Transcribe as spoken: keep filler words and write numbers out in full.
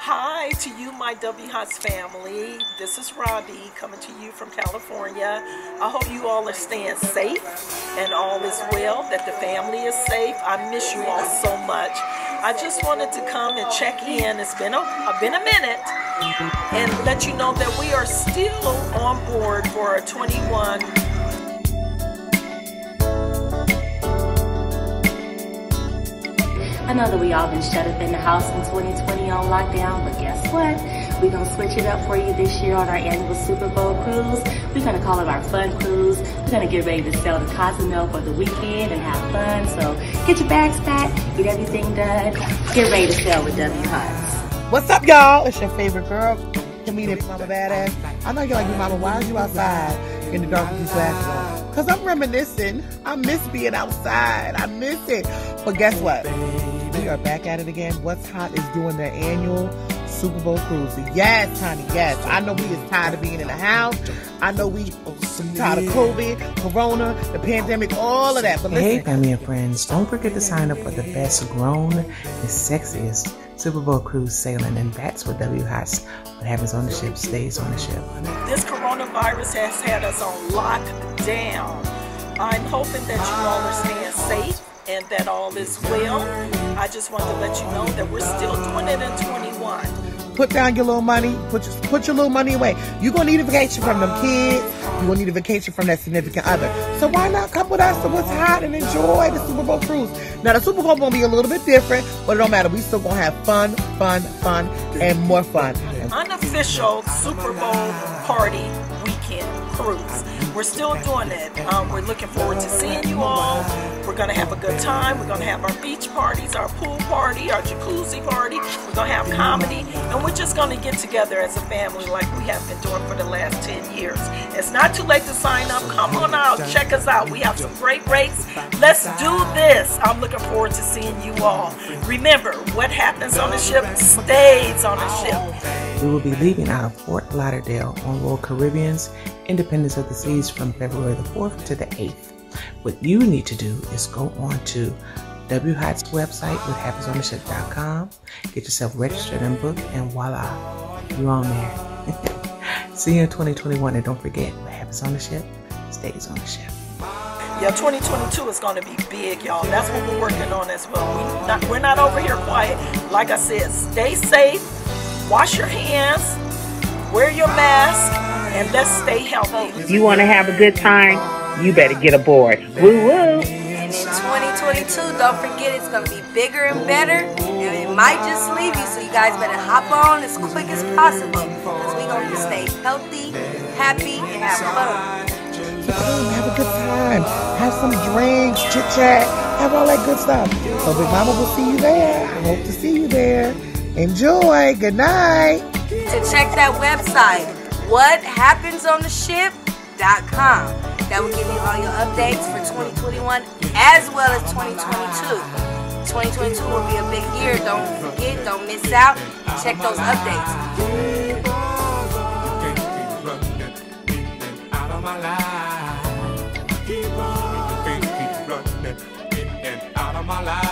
Hi to you, my W HOTS family. This is Robbie coming to you from California. I hope you all are staying safe and all is well, that the family is safe. I miss you all so much. I just wanted to come and check in. It's been a, been a minute and let you know that we are still on board for our twenty-one I know that we all been shut up in the house in twenty twenty on lockdown, but guess what? We're going to switch it up for you this year on our annual Super Bowl cruise. We're going to call it our fun cruise. We're going to get ready to sail to Cozumel for the weekend and have fun. So get your bags packed, get everything done, get ready to sail with W HOTS. What's up, y'all? It's your favorite girl, comedian Mama Badass. I know you're like, Mama, why are you outside in the dark with these glasses on? Because I'm reminiscing. I miss being outside. I miss it. But guess what? We are back at it again. What's Hot is doing their annual Super Bowl cruise. Yes, honey, yes. I know we is tired of being in the house. I know we tired of COVID, Corona, the pandemic, all of that. But listen. Hey, family and friends, don't forget to sign up for the best grown and sexiest Super Bowl cruise sailing, and that's what W HOTS. What happens on the ship stays on the ship. This coronavirus has had us on lockdown. I'm hoping that you all are staying safe and that all is well. I just want to let you know that we're still doing it in twenty-one. Put down your little money. Put your, put your little money away. You're going to need a vacation from them kids. You're going to need a vacation from that significant other. So why not come with us to What's Hot and enjoy the Super Bowl cruise? Now, the Super Bowl going to be a little bit different, but it don't matter. We still going to have fun, fun, fun, and more fun. Unofficial Super Bowl party weekend cruise. We're still doing it. Um, we're looking forward to seeing you all. We're going to have a good time. We're going to have our beach parties, our pool party, our jacuzzi party. We're going to have comedy. And we're just going to get together as a family like we have been doing for the last ten years. It's not too late to sign up. Come on out. Check us out. We have some great rates. Let's do this. I'm looking forward to seeing you all. Remember, what happens on the ship stays on the ship. We will be leaving out of Fort Lauderdale on Royal Caribbean's Independence of the Seas from February the fourth to the eighth. What you need to do is go on to W HOTS website, what happens on the ship dot com, get yourself registered and booked, and voila, you're on there. See you in twenty twenty-one, and don't forget, what happens on the ship stays on the ship. Yeah, twenty twenty-two is going to be big, y'all. That's what we're working on as well. We not, we're not over here quiet. Like I said, stay safe, wash your hands, wear your mask, and let's stay healthy. If you want to have a good time, you better get aboard. Woo woo! And in twenty twenty-two, don't forget it's going to be bigger and better, and it might just leave you, so you guys better hop on as quick as possible, because we're going to stay healthy, happy, and have fun. Hey, have a good time. Have some drinks, chit chat, have all that good stuff. So Big Mama will see you there. I hope to see you there. Enjoy. Good night. To check that website, what happens on the ship dot com. That will give you all your updates for twenty twenty-one as well as twenty twenty-two. twenty twenty-two will be a big year. Don't forget, don't miss out. Check those updates. Keep running in and out of my life.